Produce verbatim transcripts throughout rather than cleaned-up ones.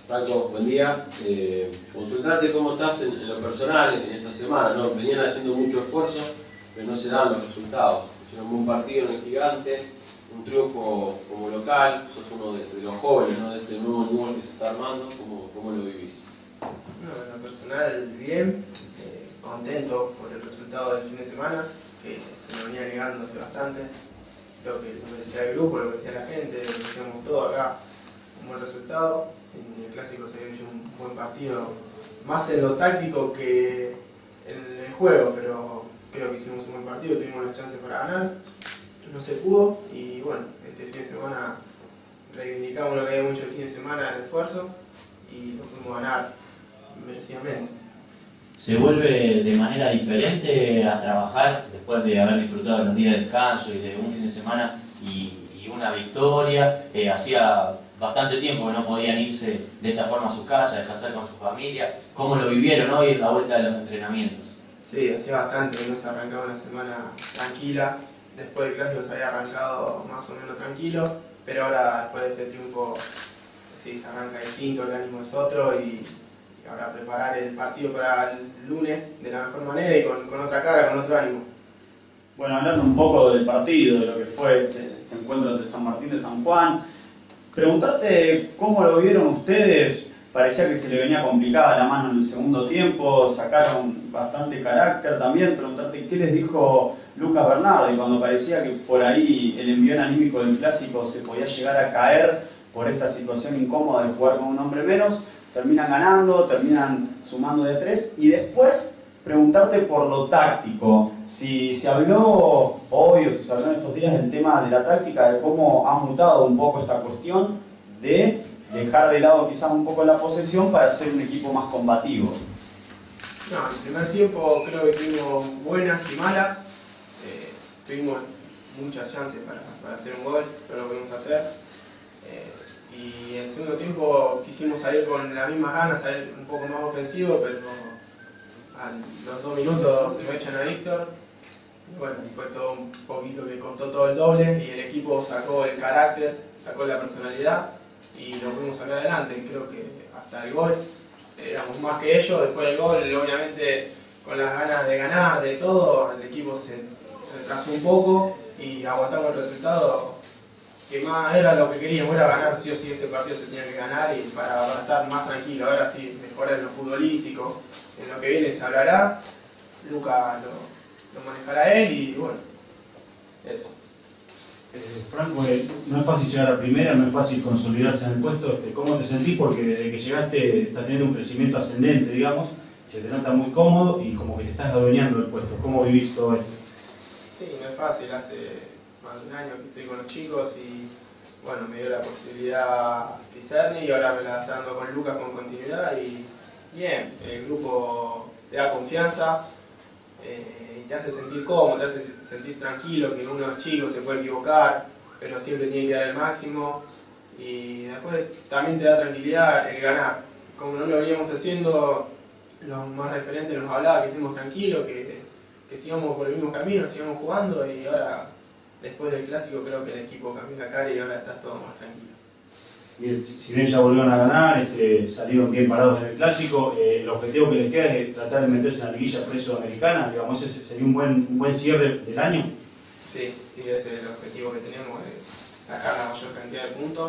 Franco, buen día. Eh, consultarte cómo estás en, en lo personal en esta semana, ¿no? Venían haciendo mucho esfuerzo, pero no se dan los resultados. Hicieron un buen partido en el Gigante, un triunfo como local, sos uno de, de los jóvenes, ¿no? De este nuevo Newell's que se está armando. ¿Cómo, cómo lo vivís? No, en lo personal, bien, eh, contento por el resultado del fin de semana, que se me venía negando hace bastante. Creo que lo merecía el grupo, lo merecía la gente, lo merecíamos todo acá. Un buen resultado. En el clásico se había hecho un buen partido, más en lo táctico que en el juego, pero creo que hicimos un buen partido, tuvimos las chances para ganar, no se pudo y bueno, este fin de semana reivindicamos lo que habíamos hecho el fin de semana, el esfuerzo, y lo pudimos ganar merecidamente. ¿Se vuelve de manera diferente a trabajar después de haber disfrutado de los días de descanso y de un fin de semana y, y una victoria? Eh, hacía bastante tiempo que no podían irse de esta forma a sus casas, descansar con su familia. ¿Cómo lo vivieron hoy en la vuelta de los entrenamientos? Sí, hacía bastante que no se arrancaba una semana tranquila. Después del clásico se había arrancado más o menos tranquilo, pero ahora después de este triunfo sí, se arranca distinto, el ánimo es otro y ahora preparar el partido para el lunes de la mejor manera y con, con otra cara, con otro ánimo. Bueno, hablando un poco del partido, de lo que fue este, este encuentro entre San Martín de San Juan, preguntarte cómo lo vieron ustedes. Parecía que se le venía complicada la mano en el segundo tiempo, sacaron bastante carácter también. Preguntarte qué les dijo Lucas Bernardi cuando parecía que por ahí el envión anímico del clásico se podía llegar a caer por esta situación incómoda de jugar con un hombre menos. Terminan ganando, terminan sumando de tres y después preguntarte por lo táctico. Si se habló hoy o si se habló en estos días del tema de la táctica, de cómo ha mutado un poco esta cuestión de dejar de lado quizás un poco la posesión para ser un equipo más combativo. No, en el primer tiempo creo que tuvimos buenas y malas. Eh, tuvimos muchas chances para, para hacer un gol, pero lo pudimos hacer. Eh, Y en el segundo tiempo quisimos salir con las mismas ganas, salir un poco más ofensivo, pero a los dos minutos nos echan a Víctor. Y bueno, fue todo un poquito que costó todo el doble y el equipo sacó el carácter, sacó la personalidad y lo pudimos sacar adelante. Creo que hasta el gol éramos más que ellos. Después del gol, obviamente con las ganas de ganar, de todo, el equipo se retrasó un poco y aguantamos el resultado. Que más era lo que queríamos, era ganar, sí o sí ese partido se tenía que ganar y para, para estar más tranquilo. Ahora sí, mejorar en lo futbolístico, en lo que viene se hablará, Luca lo, lo manejará él y bueno, eso. Eh, Franco, eh, no es fácil llegar a primera, no es fácil consolidarse en el puesto. Este, ¿Cómo te sentís? Porque desde que llegaste estás teniendo un crecimiento ascendente, digamos, se te nota muy cómodo y como que te estás adueñando del puesto. ¿Cómo vivís todo esto? Sí, no es fácil, hace más de un año que estoy con los chicos y bueno, me dio la posibilidad Pizarni y ahora me la está dando con Lucas con continuidad y bien, el grupo te da confianza eh, y te hace sentir cómodo, te hace sentir tranquilo, que uno es chico, se puede equivocar, pero siempre tiene que dar el máximo y después también te da tranquilidad el ganar. Como no lo veníamos haciendo, los más referentes nos hablaba que estemos tranquilos, que, que sigamos por el mismo camino, sigamos jugando y ahora después del clásico creo que el equipo cambió la cara y ahora está todo más tranquilo. Y si bien ya volvieron a ganar, este, salieron bien parados en el clásico, eh, el objetivo que les queda es tratar de meterse en la liguilla pre-sudamericana, digamos, ese sería un buen, un buen cierre del año. Sí, sí, ese es el objetivo que tenemos, es sacar la mayor cantidad de puntos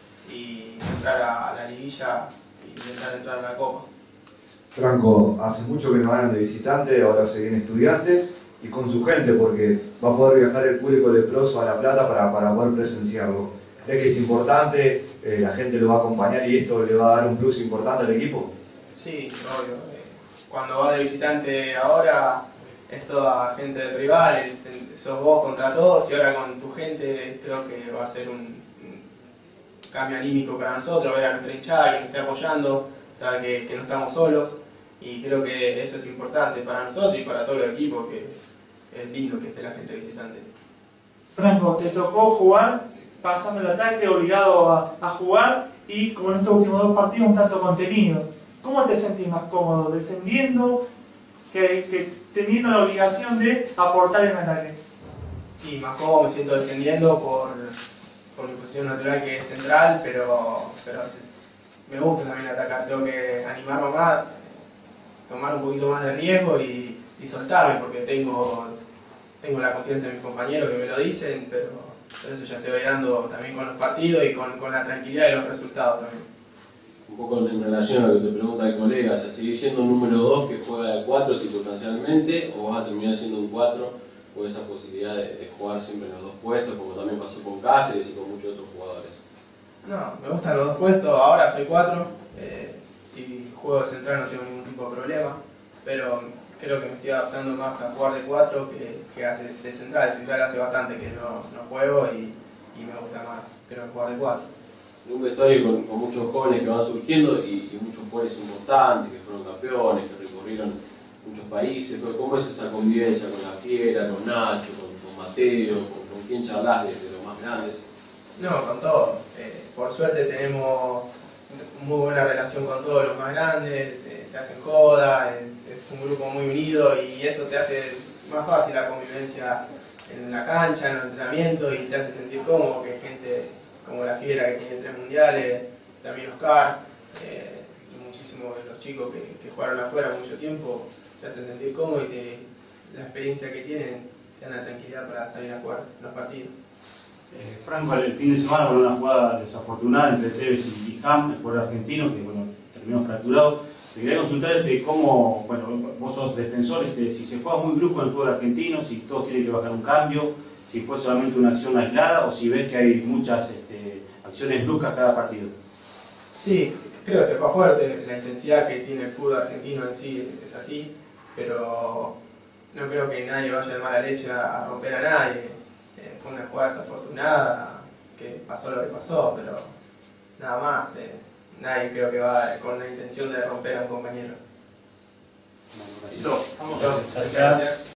y entrar a la liguilla y intentar entrar a la Copa. Franco, hace mucho que no ganan de visitante, ahora se vienen Estudiantes y con su gente, porque va a poder viajar el público leproso a La Plata para, para poder presenciarlo. ¿Crees que es importante? Eh, ¿La gente lo va a acompañar y esto le va a dar un plus importante al equipo? Sí, obvio. Eh, cuando va de visitante ahora es toda gente del rival, sos vos contra todos y ahora con tu gente creo que va a ser un, un cambio anímico para nosotros, ver a nuestra hinchada que nos esté apoyando, saber que, que no estamos solos y creo que eso es importante para nosotros y para todo el equipo, que es lindo que esté la gente visitante. Franco, te tocó jugar pasando el ataque, obligado a, a jugar y como en estos últimos dos partidos un tanto contenido. ¿Cómo te sentís más cómodo? ¿Defendiendo que, que teniendo la obligación de aportar en ataque? Y más cómodo me siento defendiendo por, por mi posición natural que es central, pero, pero me gusta también atacar, tengo que animarme más, tomar un poquito más de riesgo y, y soltarme, porque tengo, tengo la confianza de mis compañeros que me lo dicen, pero, pero eso ya se va dando también con los partidos y con, con la tranquilidad de los resultados también. Un poco en relación a lo que te pregunta el colega, o sea, ¿seguís siendo un número dos que juega de cuatro circunstancialmente o vas a terminar siendo un cuatro con esa posibilidad de, de jugar siempre en los dos puestos, como también pasó con Cáceres y con muchos otros jugadores? No, me gustan los dos puestos, ahora soy cuatro, eh, si juego de central no tengo ningún tipo de problema, pero creo que me estoy adaptando más a jugar de cuatro que, que hace de central. De central hace bastante que no, no juego y, y me gusta más, creo que jugar de cuatro. Un vestuario con, con muchos jóvenes que van surgiendo y, y muchos jugadores importantes que fueron campeones, que recorrieron muchos países. ¿Cómo es esa convivencia con la Fiera, con Nacho, con, con Mateo, con, con quién charlas de, de los más grandes? No, con todo. Eh, por suerte tenemos muy buena relación con todos los más grandes, eh, te hacen joda, es, es un grupo muy unido y eso te hace más fácil la convivencia en la cancha, en el entrenamiento y te hace sentir cómodo, que hay gente como la Fiera que tiene tres mundiales, también Oscar, eh, y muchísimos de los chicos que, que jugaron afuera mucho tiempo, te hacen sentir cómodo y te, la experiencia que tienen te dan la tranquilidad para salir a jugar los partidos. Eh, Franco, el fin de semana con una jugada desafortunada entre Tevez y Ham, el jugador argentino, que bueno, terminó fracturado. Te quería consultar este, cómo, bueno, vos sos defensor, este, si se juega muy brusco en el fútbol argentino, si todos tienen que bajar un cambio, si fue solamente una acción aislada o si ves que hay muchas este, acciones bruscas cada partido. Sí, creo que se fue fuerte, la intensidad que tiene el fútbol argentino en sí es así, pero no creo que nadie vaya de mala leche a romper a nadie. Eh, fue una jugada desafortunada, que pasó lo que pasó, pero nada más. Eh, nadie creo que va con la intención de romper a un compañero. Bueno, Listo. Gracias.